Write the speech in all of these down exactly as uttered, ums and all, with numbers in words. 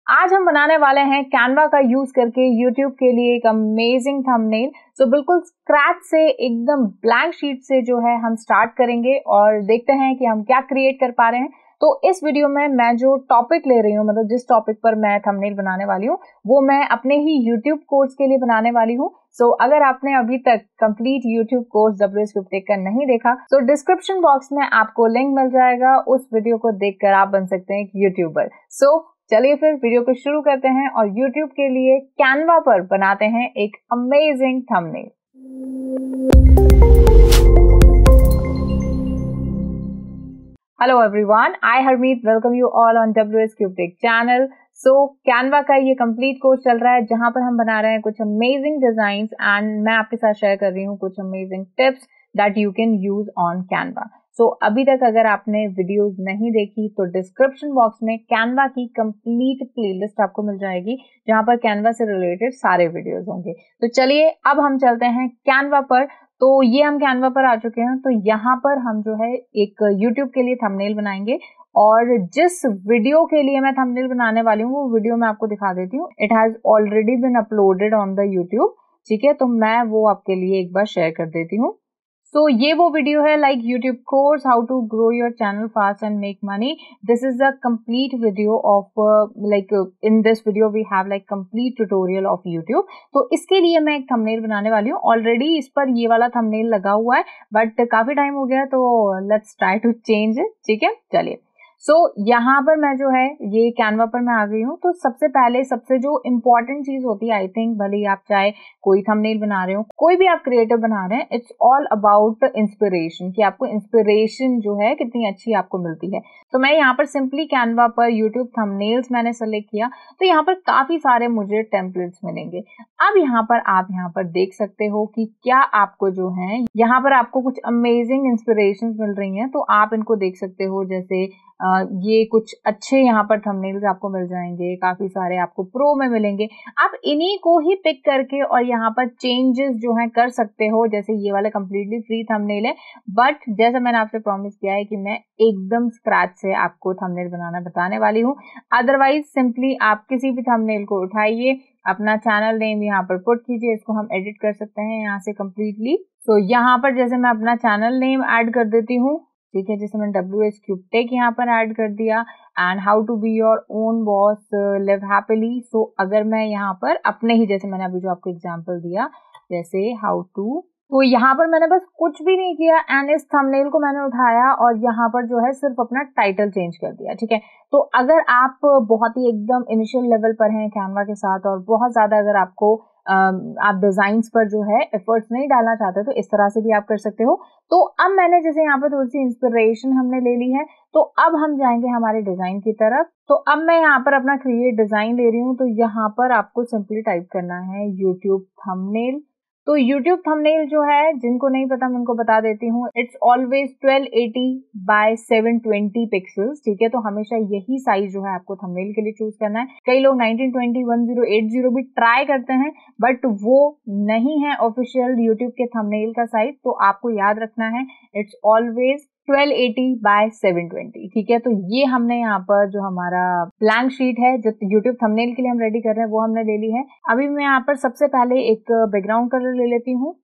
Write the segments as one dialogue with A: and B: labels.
A: आज हम बनाने वाले हैं कैनवा का यूज करके यूट्यूब के लिए एक अमेजिंग थंबनेल। सो बिल्कुल स्क्रैच से, एकदम ब्लैंक शीट से जो है हम स्टार्ट करेंगे और देखते हैं कि हम क्या क्रिएट कर पा रहे हैं। तो इस वीडियो में मैं जो टॉपिक ले रही हूँ, मतलब जिस टॉपिक पर मैं थंबनेल बनाने वाली हूँ, वो मैं अपने ही यूट्यूब कोर्स के लिए बनाने वाली हूँ। सो so, अगर आपने अभी तक complete YouTube course W S cube tech का नहीं देखा तो डिस्क्रिप्शन बॉक्स में आपको लिंक मिल जाएगा, उस वीडियो को देखकर आप बन सकते हैं एक यूट्यूबर। सो so, चलिए फिर वीडियो को शुरू करते हैं और YouTube के लिए कैनवा पर बनाते हैं एक amazing thumbnail. Hello everyone, I Harmeet welcome you all on W S cube tech channel. So Canva का ये कंप्लीट कोर्स चल रहा है जहां पर हम बना रहे हैं कुछ अमेजिंग डिजाइंस एंड मैं आपके साथ शेयर कर रही हूँ कुछ amazing tips that you can use on Canva. So so, अभी तक अगर आपने वीडियोस नहीं देखी तो डिस्क्रिप्शन बॉक्स में कैनवा की कंप्लीट प्लेलिस्ट आपको मिल जाएगी जहां पर कैनवा से रिलेटेड सारे वीडियोस होंगे। तो चलिए अब हम चलते हैं कैनवा पर। तो ये हम कैनवा पर आ चुके हैं। तो यहाँ पर हम जो है एक यूट्यूब के लिए थंबनेल बनाएंगे और जिस वीडियो के लिए मैं थंबनेल बनाने वाली हूँ वो वीडियो मैं आपको दिखा देती हूँ। It has already been uploaded on the YouTube, ठीक है। तो मैं वो आपके लिए एक बार शेयर कर देती हूँ। सो so, ये वो वीडियो है like YouTube course how to grow your channel fast and make money. This is the complete video of like in this video we have like complete tutorial of YouTube. तो इसके लिए मैं एक thumbnail बनाने वाली हूँ। Already इस पर ये वाला थंबनेल लगा हुआ है बट काफी टाइम हो गया तो let's try to change it, ठीक है। चलिए सो so, यहाँ पर मैं जो है ये कैनवा पर मैं आ गई हूँ। तो सबसे पहले सबसे जो इम्पोर्टेंट चीज होती है, आई थिंक भले ही आप चाहे कोई थंबनेल बना रहे हो, कोई भी आप क्रिएटिव बना रहे हैं, इट्स ऑल अबाउट इंस्पिरेशन, कि आपको इंस्पिरेशन जो है कितनी अच्छी आपको मिलती है। तो मैं यहाँ पर सिंपली कैनवा पर यूट्यूब थंबनेल्स मैंने सेलेक्ट किया तो यहाँ पर काफी सारे मुझे टेम्पलेट्स मिलेंगे। अब यहाँ पर आप यहाँ पर देख सकते हो कि क्या आपको जो है यहाँ पर आपको कुछ अमेजिंग इंस्पिरेशंस मिल रही हैं। तो आप इनको देख सकते हो, जैसे Uh, ये कुछ अच्छे यहाँ पर थंबनेल्स आपको मिल जाएंगे, काफी सारे आपको प्रो में मिलेंगे। आप इन्हीं को ही पिक करके और यहाँ पर चेंजेस जो है कर सकते हो। जैसे ये वाला कंप्लीटली फ्री थंबनेल है बट जैसा मैंने आपसे प्रॉमिस किया है कि मैं एकदम स्क्रैच से आपको थंबनेल बनाना बताने वाली हूँ। अदरवाइज सिंपली आप किसी भी थंबनेल को उठाइए, अपना चैनल नेम यहाँ पर पुट कीजिए, इसको हम एडिट कर सकते हैं यहाँ से कंप्लीटली। तो यहाँ पर जैसे मैं अपना चैनल नेम ऐड कर देती हूँ, ठीक है, जैसे मैंने डब्ल्यू एस क्यूबटेक यहाँ पर ऐड कर दिया and how to be your own boss, live happily. So अगर मैं यहाँ पर अपने ही, जैसे मैंने अभी जो आपको एग्जांपल दिया, जैसे हाउ टू, तो यहाँ पर मैंने बस कुछ भी नहीं किया एंड इस थंबनेल को मैंने उठाया और यहाँ पर जो है सिर्फ अपना टाइटल चेंज कर दिया, ठीक है। तो अगर आप बहुत ही एकदम इनिशियल लेवल पर हैं कैनवा के साथ और बहुत ज्यादा अगर आपको आप डिजाइन्स पर जो है एफर्ट्स नहीं डालना चाहते तो इस तरह से भी आप कर सकते हो। तो अब मैंने जैसे यहाँ पर थोड़ी सी इंस्पिरेशन हमने ले ली है तो अब हम जाएंगे हमारे डिजाइन की तरफ। तो अब मैं यहाँ पर अपना क्रिएट डिजाइन ले रही हूँ। तो यहाँ पर आपको सिंपली टाइप करना है यूट्यूब थंबनेल। तो यूट्यूब थंबनेल जो है, जिनको नहीं पता मैं उनको बता देती हूँ, it's always twelve eighty by seven twenty pixels, ठीक है। तो हमेशा यही साइज जो है आपको थंबनेल के लिए चूज करना है। कई लोग nineteen twenty, one thousand eighty भी ट्राई करते हैं बट वो नहीं है ऑफिशियल यूट्यूब के थंबनेल का साइज। तो आपको याद रखना है it's always twelve eighty by seven twenty, ठीक है। तो ये हमने यहाँ पर जो हमारा ब्लैंक शीट है जो यूट्यूब थंबनेल के लिए हम रेडी कर रहे हैं वो हमने ले ली है। अभी मैं यहाँ पर सबसे पहले एक बैकग्राउंड कलर ले लेती हूँ,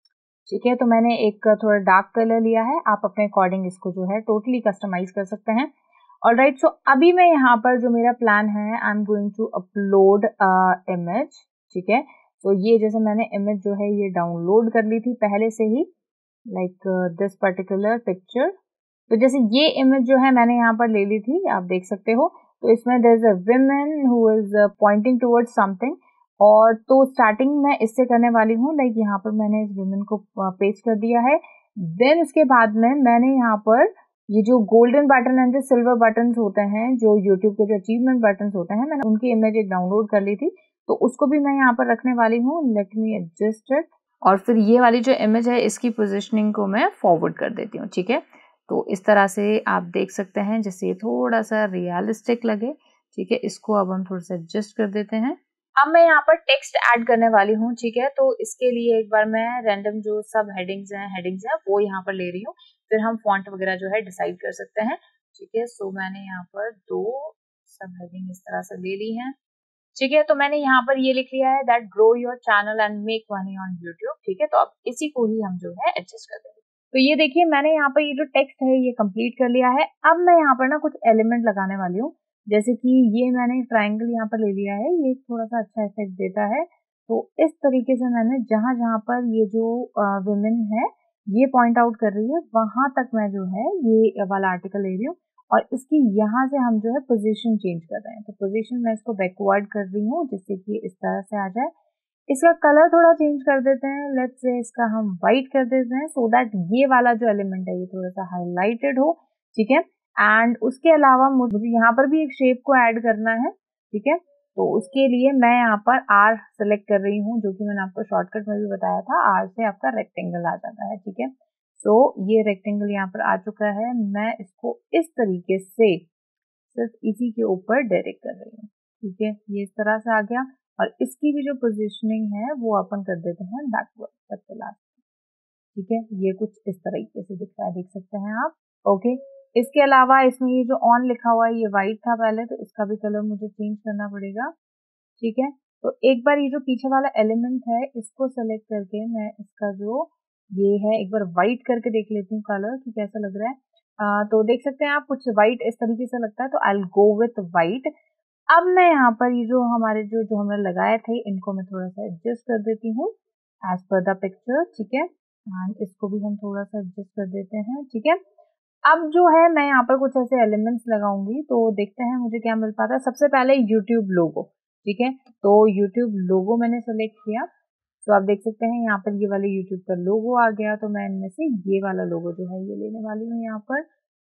A: ठीक है। तो मैंने एक थोड़ा डार्क कलर लिया है, आप अपने अकॉर्डिंग इसको जो है टोटली कस्टमाइज कर सकते हैं। ऑलराइट, सो अभी मैं यहाँ पर जो मेरा प्लान है, I am going to upload image, ठीक है। तो ये जैसे मैंने इमेज जो है ये डाउनलोड कर ली थी पहले से ही, लाइक दिस पर्टिकुलर पिक्चर। तो जैसे ये इमेज जो है मैंने यहाँ पर ले ली थी, आप देख सकते हो। तो इसमें there is a woman who is pointing towards something, और तो स्टार्टिंग मैं इससे करने वाली हूँ, लाइक यहाँ पर मैंने इस वुमन को पेस्ट कर दिया है। देन इसके बाद में मैंने यहाँ पर ये जो गोल्डन बटन एंड जो सिल्वर बटन होते हैं, जो यूट्यूब के जो अचीवमेंट बटन होते हैं, मैंने उनकी इमेज एक डाउनलोड कर ली थी तो उसको भी मैं यहाँ पर रखने वाली हूँ। लेट मी एडजस्ट इट, और फिर ये वाली जो इमेज है इसकी पोजीशनिंग को मैं फॉरवर्ड कर देती हूँ, ठीक है। तो इस तरह से आप देख सकते हैं, जैसे ये थोड़ा सा रियलिस्टिक लगे, ठीक है। इसको अब हम थोड़ा सा एडजस्ट कर देते हैं। अब मैं यहाँ पर टेक्स्ट ऐड करने वाली हूँ, ठीक है। तो इसके लिए एक बार मैं रैंडम जो सब हेडिंग्स हैं हेडिंग्स हैं वो यहाँ पर ले रही हूँ, फिर हम फॉन्ट वगैरह जो है डिसाइड कर सकते हैं, ठीक है। सो मैंने यहाँ पर दो सब हेडिंग इस तरह से ले ली है, ठीक है। तो मैंने यहाँ पर ये लिख लिया है that grow your channel and make money on YouTube, ठीक है। तो अब इसी को ही हम जो है एडजस्ट कर देंगे। तो ये देखिए मैंने यहाँ पर ये जो टेक्स्ट है ये कंप्लीट कर लिया है। अब मैं यहाँ पर ना कुछ एलिमेंट लगाने वाली हूँ, जैसे कि ये मैंने ट्राइंगल यहाँ पर ले लिया है, ये थोड़ा सा अच्छा इफेक्ट देता है। तो इस तरीके से मैंने जहां जहां पर ये जो वुमेन है ये पॉइंट आउट कर रही है वहां तक मैं जो है ये वाला आर्टिकल ले रही हूँ, और इसकी यहाँ से हम जो है पोजीशन चेंज कर रहे हैं। तो पोजीशन मैं इसको बैकवर्ड कर रही हूँ जिससे कि इस तरह से आ जाए। इसका कलर थोड़ा चेंज कर देते हैं, लेट्स से इसका हम व्हाइट कर देते हैं सो दैट ये वाला जो एलिमेंट है ये थोड़ा सा हाईलाइटेड हो, ठीक है। एंड उसके अलावा मुझे यहाँ पर भी एक शेप को ऐड करना है, ठीक है। तो उसके लिए मैं यहाँ पर आर सेलेक्ट कर रही हूँ, जो कि मैंने आपको शॉर्टकट में भी बताया था, आर से आपका रेक्टेंगल आ जाता है, ठीक है। तो ये रेक्टेंगल यहाँ पर आ चुका है, मैं इसको इस तरीके से सिर्फ इसी के ऊपर डायरेक्ट कर रही हूँ, ठीक है। ये इस तरह से आ गया, और इसकी भी जो पोजीशनिंग है वो अपन कर देते हैं बैकवर्ड सबसे लास्ट, ठीक है। ये कुछ इस तरीके से दिख रहा है, देख सकते हैं आप, ओके। इसके अलावा इसमें ये जो ऑन लिखा हुआ है ये व्हाइट था पहले, तो इसका भी कलर मुझे चेंज करना पड़ेगा, ठीक है। तो एक बार ये जो पीछे वाला एलिमेंट है इसको सेलेक्ट करके मैं इसका जो ये है एक बार व्हाइट करके देख लेती हूँ कलर कि कैसा लग रहा है। आ, तो देख सकते हैं आप कुछ व्हाइट इस तरीके से लगता है, तो I will go with white. अब मैं यहाँ पर ये जो हमारे जो जो हमने लगाए थे इनको मैं थोड़ा सा एडजस्ट कर देती हूँ एज पर द पिक्चर, ठीक है। एंड इसको भी हम थोड़ा सा एडजस्ट कर देते हैं, ठीक है। अब जो है मैं यहाँ पर कुछ ऐसे एलिमेंट्स लगाऊंगी, तो देखते हैं मुझे क्या मिल पाता है। सबसे पहले यूट्यूब लोगो, ठीक है। तो यूट्यूब लोगो मैंने सेलेक्ट किया, तो आप देख सकते हैं यहाँ पर ये वाले यूट्यूब का लोगो आ गया। तो मैं इनमें से ये वाला लोगो जो है ये लेने वाली हूँ यहाँ पर,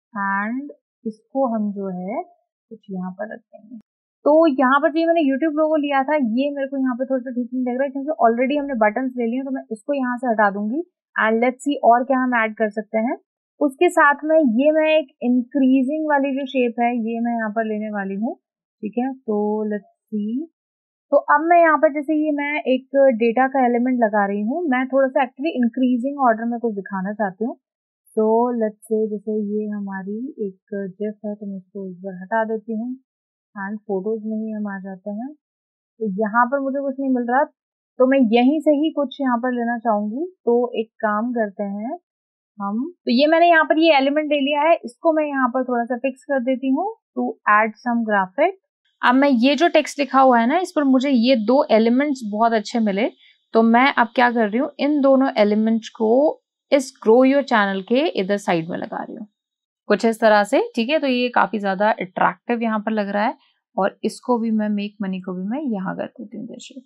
A: एंड इसको हम जो है कुछ यहाँ पर रख देंगे। तो यहाँ पर जो मैंने यूट्यूब लोगो लिया था ये मेरे को यहाँ पर थोड़ा सा ठीक नहीं लग रहा है, क्योंकि ऑलरेडी हमने बटन्स ले लिए, तो मैं इसको यहाँ से हटा दूंगी। एंड लेट्स सी और क्या हम ऐड कर सकते हैं। उसके साथ में ये मैं एक इंक्रीजिंग वाली जो शेप है ये मैं यहाँ पर लेने वाली हूँ, ठीक है। तो लेट्स सी, तो अब मैं यहाँ पर जैसे ये मैं एक डेटा का एलिमेंट लगा रही हूँ, मैं थोड़ा सा एक्चुअली इंक्रीजिंग ऑर्डर में कुछ दिखाना चाहती हूँ। तो लेट्स से जैसे ये हमारी एक जिफ है, तो मैं इसको एक बार हटा देती हूँ एंड फोटोज में ही हम आ जाते हैं। तो यहाँ पर मुझे कुछ नहीं मिल रहा, तो मैं यहीं से ही कुछ यहाँ पर लेना चाहूंगी। तो एक काम करते हैं हम, तो ये मैंने यहाँ पर ये एलिमेंट ले लिया है, इसको मैं यहाँ पर थोड़ा सा फिक्स कर देती हूँ टू ऐड सम ग्राफिक। अब मैं ये जो टेक्स्ट लिखा हुआ है ना इस पर मुझे ये दो एलिमेंट्स बहुत अच्छे मिले, तो मैं अब क्या कर रही हूँ इन दोनों एलिमेंट्स को इस ग्रो योर चैनल के इधर साइड में लगा रही हूँ कुछ इस तरह से, ठीक है। तो ये काफी ज्यादा अट्रैक्टिव यहाँ पर लग रहा है, और इसको भी मैं मेक मनी को भी मैं यहाँ कर देती हूँ जैसे।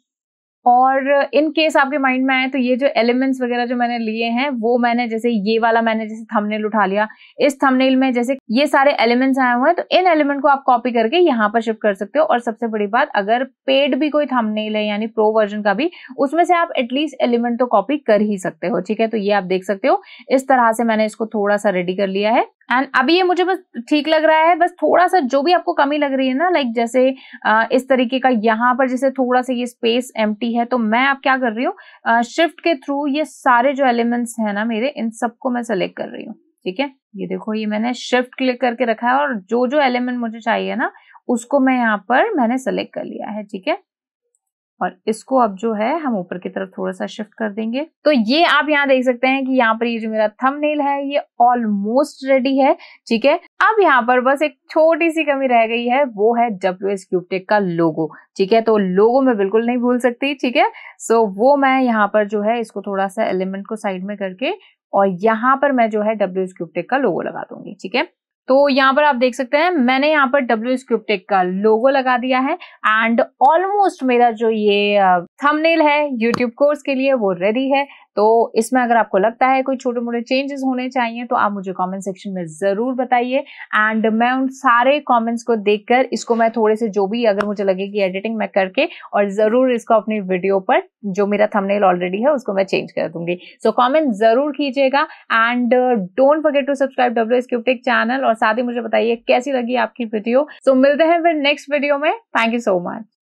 A: और इन केस आपके माइंड में आए तो ये जो एलिमेंट्स वगैरह जो मैंने लिए हैं वो मैंने जैसे ये वाला मैंने जैसे थंबनेल उठा लिया, इस थंबनेल में जैसे ये सारे एलिमेंट्स आए हुए हैं, तो इन एलिमेंट को आप कॉपी करके यहाँ पर शिफ्ट कर सकते हो। और सबसे बड़ी बात, अगर पेड भी कोई थंबनेल है यानी प्रो वर्जन का भी, उसमें से आप एटलीस्ट एलिमेंट तो कॉपी कर ही सकते हो, ठीक है। तो ये आप देख सकते हो इस तरह से मैंने इसको थोड़ा सा रेडी कर लिया है। एंड अभी ये मुझे बस ठीक लग रहा है, बस थोड़ा सा जो भी आपको कमी लग रही है ना, लाइक जैसे आ, इस तरीके का यहाँ पर जैसे थोड़ा सा ये स्पेस एम्प्टी है, तो मैं अब क्या कर रही हूँ शिफ्ट के थ्रू ये सारे जो एलिमेंट्स है ना मेरे, इन सबको मैं सेलेक्ट कर रही हूँ, ठीक है। ये देखो ये मैंने शिफ्ट क्लिक करके रखा है, और जो जो एलिमेंट मुझे चाहिए ना उसको मैं यहाँ पर मैंने सेलेक्ट कर लिया है, ठीक है। और इसको अब जो है हम ऊपर की तरफ थोड़ा सा शिफ्ट कर देंगे। तो ये आप यहाँ देख सकते हैं कि यहाँ पर ये जो मेरा थंबनेल है ये ऑलमोस्ट रेडी है, ठीक है। अब यहाँ पर बस एक छोटी सी कमी रह गई है, वो है डब्ल्यू एस क्यूब टेक का लोगो, ठीक है। तो लोगो मैं बिल्कुल नहीं भूल सकती, ठीक है। सो वो मैं यहाँ पर जो है इसको थोड़ा सा एलिमेंट को साइड में करके और यहाँ पर मैं जो है डब्ल्यू एस क्यूब टेक का लोगो लगा दूंगी, ठीक है। तो यहाँ पर आप देख सकते हैं मैंने यहाँ पर डब्ल्यू एस क्यूब टेक का लोगो लगा दिया है, एंड ऑलमोस्ट मेरा जो ये थंबनेल है यूट्यूब कोर्स के लिए वो रेडी है। तो इसमें अगर आपको लगता है कोई छोटे मोटे चेंजेस होने चाहिए तो आप मुझे कमेंट सेक्शन में जरूर बताइए, एंड मैं उन सारे कमेंट्स को देखकर इसको मैं थोड़े से जो भी अगर मुझे लगे कि एडिटिंग मैं करके और जरूर इसको अपनी वीडियो पर जो मेरा थंबनेल ऑलरेडी है उसको मैं चेंज कर दूंगी। सो कमेंट जरूर कीजिएगा, and don't forget to subscribe W S cube tech channel, और साथ ही मुझे बताइए कैसी लगी आपकी वीडियो। सो so, मिलते हैं फिर नेक्स्ट वीडियो में। Thank you so much.